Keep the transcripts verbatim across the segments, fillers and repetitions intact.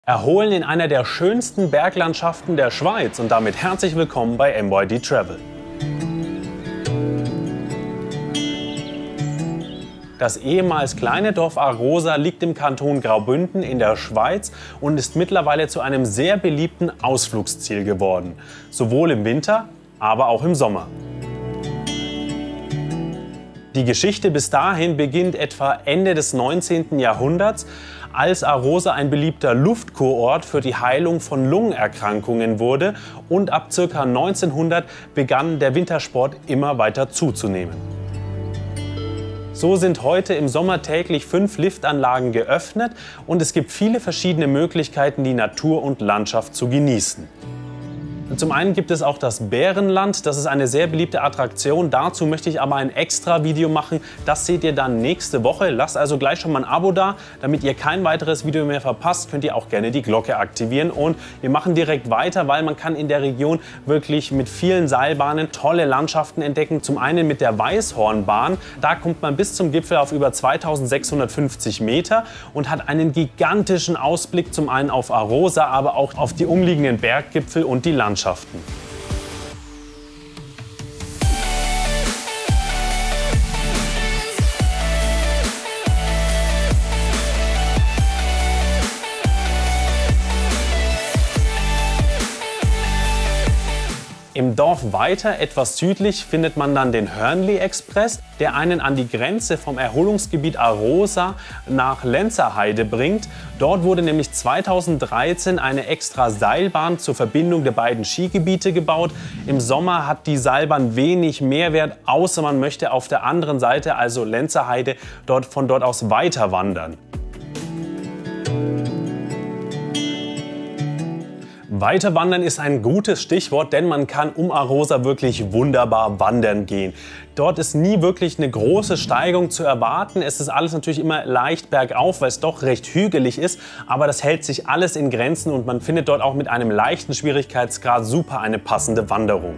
Erholen in einer der schönsten Berglandschaften der Schweiz und damit herzlich willkommen bei M Y D Travel. Das ehemals kleine Dorf Arosa liegt im Kanton Graubünden in der Schweiz und ist mittlerweile zu einem sehr beliebten Ausflugsziel geworden. Sowohl im Winter, aber auch im Sommer. Die Geschichte bis dahin beginnt etwa Ende des neunzehnten Jahrhunderts, als Arosa ein beliebter Luftkurort für die Heilung von Lungenerkrankungen wurde und ab ca. neunzehnhundert begann der Wintersport immer weiter zuzunehmen. So sind heute im Sommer täglich fünf Liftanlagen geöffnet und es gibt viele verschiedene Möglichkeiten, die Natur und Landschaft zu genießen. Zum einen gibt es auch das Bärenland, das ist eine sehr beliebte Attraktion. Dazu möchte ich aber ein extra Video machen, das seht ihr dann nächste Woche. Lasst also gleich schon mal ein Abo da, damit ihr kein weiteres Video mehr verpasst, könnt ihr auch gerne die Glocke aktivieren. Und wir machen direkt weiter, weil man kann in der Region wirklich mit vielen Seilbahnen tolle Landschaften entdecken. Zum einen mit der Weißhornbahn, da kommt man bis zum Gipfel auf über zweitausendsechshundertfünfzig Meter und hat einen gigantischen Ausblick zum einen auf Arosa, aber auch auf die umliegenden Berggipfel und die Landschaft. Im Dorf weiter, etwas südlich, findet man dann den Hörnli Express, der einen an die Grenze vom Erholungsgebiet Arosa nach Lenzerheide bringt. Dort wurde nämlich zweitausenddreizehn eine extra Seilbahn zur Verbindung der beiden Skigebiete gebaut. Im Sommer hat die Seilbahn wenig Mehrwert, außer man möchte auf der anderen Seite, also Lenzerheide, dort, von dort aus weiter wandern. Weiterwandern ist ein gutes Stichwort, denn man kann um Arosa wirklich wunderbar wandern gehen. Dort ist nie wirklich eine große Steigung zu erwarten. Es ist alles natürlich immer leicht bergauf, weil es doch recht hügelig ist. Aber das hält sich alles in Grenzen und man findet dort auch mit einem leichten Schwierigkeitsgrad super eine passende Wanderung.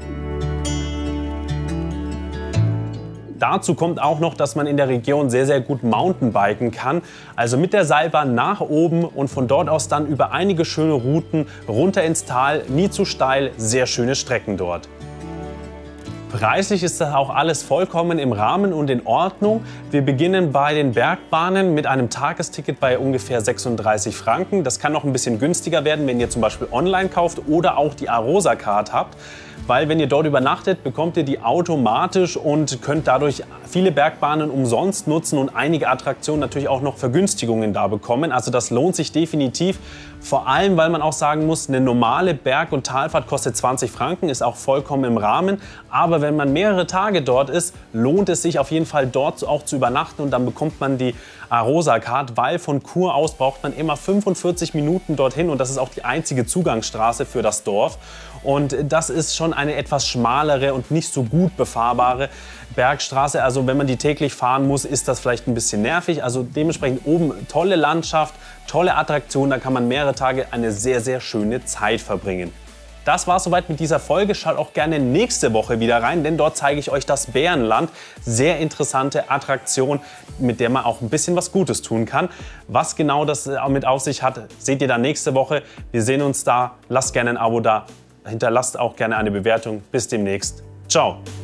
Dazu kommt auch noch, dass man in der Region sehr, sehr gut Mountainbiken kann. Also mit der Seilbahn nach oben und von dort aus dann über einige schöne Routen runter ins Tal. Nie zu steil, sehr schöne Strecken dort. Preislich ist das auch alles vollkommen im Rahmen und in Ordnung. Wir beginnen bei den Bergbahnen mit einem Tagesticket bei ungefähr sechsunddreißig Franken. Das kann noch ein bisschen günstiger werden, wenn ihr zum Beispiel online kauft oder auch die Arosa-Card habt. Weil wenn ihr dort übernachtet, bekommt ihr die automatisch und könnt dadurch viele Bergbahnen umsonst nutzen und einige Attraktionen natürlich auch noch Vergünstigungen da bekommen. Also das lohnt sich definitiv, vor allem weil man auch sagen muss, eine normale Berg- und Talfahrt kostet zwanzig Franken, ist auch vollkommen im Rahmen. Aber wenn man mehrere Tage dort ist, lohnt es sich auf jeden Fall dort auch zu übernachten und dann bekommt man die Arosa-Card, weil von Chur aus braucht man immer fünfundvierzig Minuten dorthin und das ist auch die einzige Zugangsstraße für das Dorf. Und das ist schon eine etwas schmalere und nicht so gut befahrbare Bergstraße. Also wenn man die täglich fahren muss, ist das vielleicht ein bisschen nervig. Also dementsprechend oben tolle Landschaft, tolle Attraktion, da kann man mehrere Tage eine sehr, sehr schöne Zeit verbringen. Das war soweit mit dieser Folge. Schaut auch gerne nächste Woche wieder rein, denn dort zeige ich euch das Bärenland. Sehr interessante Attraktion, mit der man auch ein bisschen was Gutes tun kann. Was genau das mit auf sich hat, seht ihr dann nächste Woche. Wir sehen uns da. Lasst gerne ein Abo da. Hinterlasst auch gerne eine Bewertung. Bis demnächst. Ciao.